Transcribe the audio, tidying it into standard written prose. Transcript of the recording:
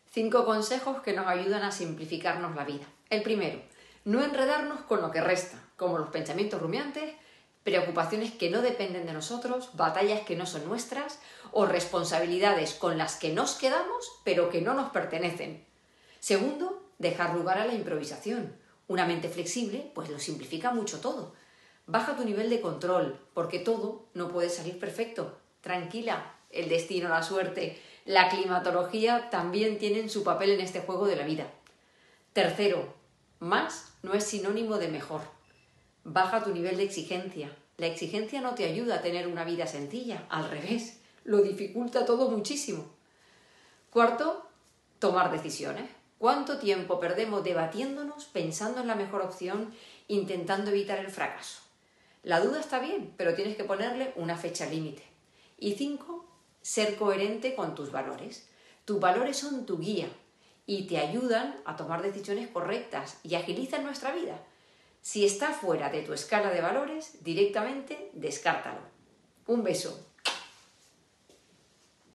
5 consejos que nos ayudan a simplificarnos la vida. El primero, no enredarnos con lo que resta, como los pensamientos rumiantes, preocupaciones que no dependen de nosotros, batallas que no son nuestras o responsabilidades con las que nos quedamos pero que no nos pertenecen. Segundo, dejar lugar a la improvisación. Una mente flexible pues lo simplifica mucho todo. Baja tu nivel de control, porque todo no puede salir perfecto. Tranquila, el destino, la suerte, la climatología también tienen su papel en este juego de la vida. Tercero, más no es sinónimo de mejor. Baja tu nivel de exigencia. La exigencia no te ayuda a tener una vida sencilla, al revés, lo dificulta todo muchísimo. Cuarto, tomar decisiones. ¿Cuánto tiempo perdemos debatiéndonos, pensando en la mejor opción, intentando evitar el fracaso? La duda está bien, pero tienes que ponerle una fecha límite. Y 5, ser coherente con tus valores. Tus valores son tu guía y te ayudan a tomar decisiones correctas y agilizan nuestra vida. Si está fuera de tu escala de valores, directamente descártalo. Un beso.